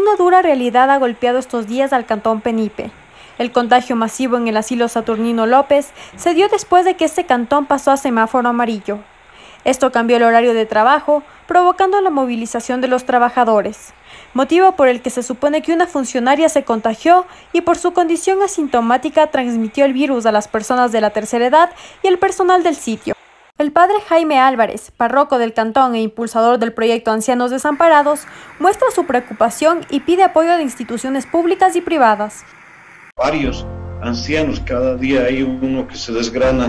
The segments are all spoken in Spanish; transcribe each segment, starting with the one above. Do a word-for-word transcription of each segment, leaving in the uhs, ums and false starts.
una dura realidad ha golpeado estos días al cantón Penipe. El contagio masivo en el asilo Saturnino López se dio después de que este cantón pasó a semáforo amarillo. Esto cambió el horario de trabajo, provocando la movilización de los trabajadores, motivo por el que se supone que una funcionaria se contagió y por su condición asintomática transmitió el virus a las personas de la tercera edad y el personal del sitio. El padre Jaime Álvarez, párroco del cantón e impulsador del proyecto Ancianos Desamparados, muestra su preocupación y pide apoyo de instituciones públicas y privadas. Varios ancianos, cada día hay uno que se desgrana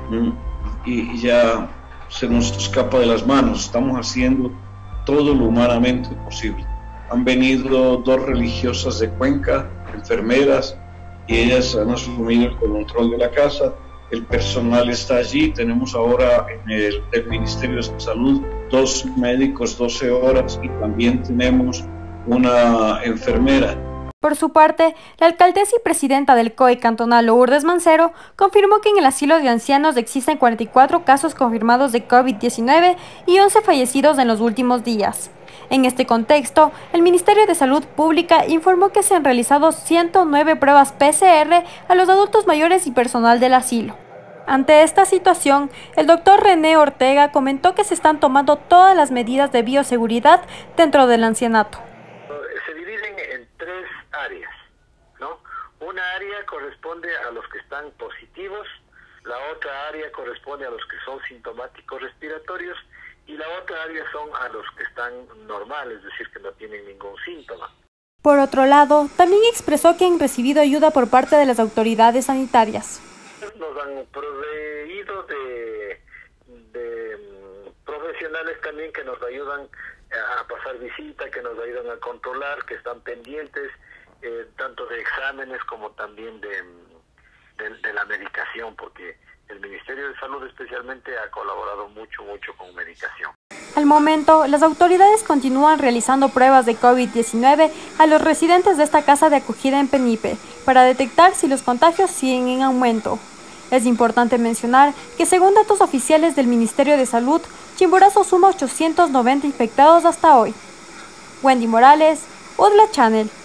y ya se nos escapa de las manos. Estamos haciendo todo lo humanamente posible. Han venido dos religiosas de Cuenca, enfermeras, y ellas han asumido el control de la casa. El personal está allí. Tenemos ahora en el, el Ministerio de Salud dos médicos, doce horas, y también tenemos una enfermera. Por su parte, la alcaldesa y presidenta del C O E cantonal Lourdes Mancero confirmó que en el asilo de ancianos existen cuarenta y cuatro casos confirmados de COVID diecinueve y once fallecidos en los últimos días. En este contexto, el Ministerio de Salud Pública informó que se han realizado ciento nueve pruebas P C R a los adultos mayores y personal del asilo. Ante esta situación, el doctor René Ortega comentó que se están tomando todas las medidas de bioseguridad dentro del ancianato. Se dividen en tres áreas, ¿no? Una área corresponde a los que están positivos, la otra área corresponde a los que son sintomáticos respiratorios y la otra área son a los que están normales, es decir, que no tienen ningún síntoma. Por otro lado, también expresó que han recibido ayuda por parte de las autoridades sanitarias. Nos han proveído de, de profesionales también que nos ayudan a pasar visita, que nos ayudan a controlar, que están pendientes eh, tanto de exámenes como también de, de, de la medicación, porque el Ministerio de Salud especialmente ha colaborado mucho, mucho con medicación. Al momento, las autoridades continúan realizando pruebas de COVID diecinueve a los residentes de esta casa de acogida en Penipe para detectar si los contagios siguen en aumento. Es importante mencionar que según datos oficiales del Ministerio de Salud, Chimborazo suma ochocientos noventa infectados hasta hoy. Wendy Morales, Udla Channel.